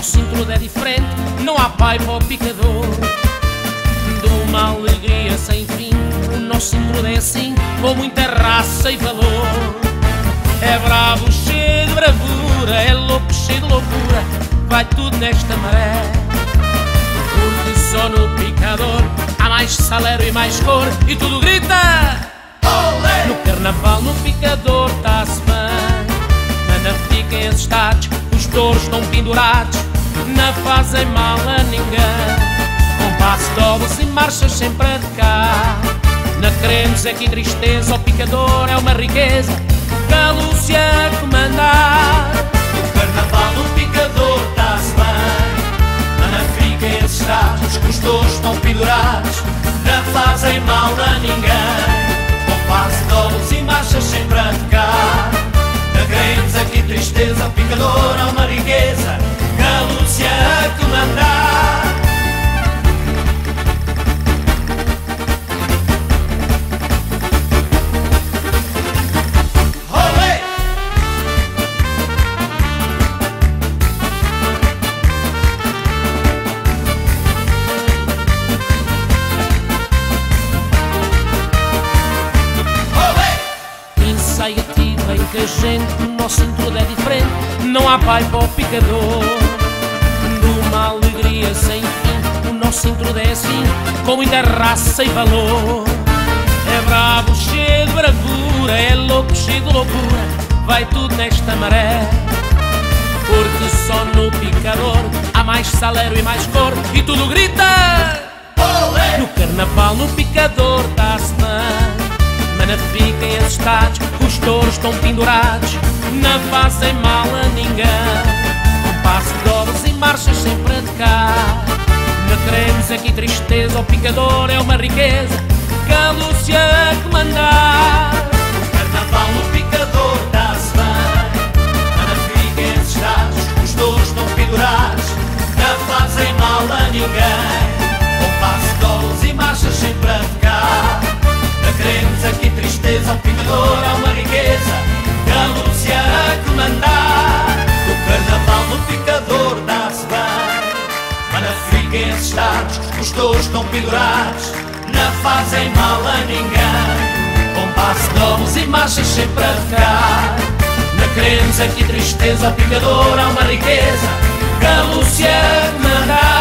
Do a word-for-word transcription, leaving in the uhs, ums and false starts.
nosso intrudo é diferente, não há pai para o picador. De uma alegria sem fim, o nosso intrudo é assim, com muita raça e valor. É bravo, cheio de bravura, é louco, cheio de loucura, vai tudo nesta maré. Porque só no picador há mais salário e mais cor, e tudo grita olé! No carnaval, no picador está-se bem, mas não fiquem assustados, os touros estão pendurados, não fazem mal a ninguém. Com passo de ovos e marchas sempre a de cá, não queremos aqui tristeza, o picador é uma riqueza que a Lúcia comandar. No carnaval, no picador está-se bem, mas não fiquem assustados, que os touros estão pendurados, não fazem mal a ninguém. Com passo de ovos e marchas sempre a de cá, não queremos aqui tristeza, o picador é uma riqueza que a Lúcia comandar. Ativa em que a gente, o nosso intrudo é diferente, não há pai para o picador. De uma alegria sem fim, o nosso intrudo é assim, com muita raça e valor. É bravo, cheio de bravura, é louco, cheio de loucura, vai tudo nesta maré. Porque só no picador há mais salário e mais cor, e tudo grita olé! No carnaval, no picador está-se bem, mas não fiquem assustados, os touros estão pendurados, não fazem mal a ninguém. Com passo de ovos e marchas sempre a de cá, não queremos aqui tristeza, o picador é uma riqueza que a Lúcia comandar. No carnaval, no picador está-se bem, mas não fiquem assustados, os touros estão pendurados, não fazem mal a ninguém. Com passo de ovos e marchas sempre a de cá, não queremos aqui tristeza, o picador é uma riqueza que a Lúcia a comandar. No carnaval, no picador dá-se bem, mas não fiquem assustados, os touros estão pendurados, não fazem mal a ninguém. Com passo de ovos e marchas sempre a ficar, não queremos aqui tristeza, o picador é uma riqueza que a Lúcia a comandar.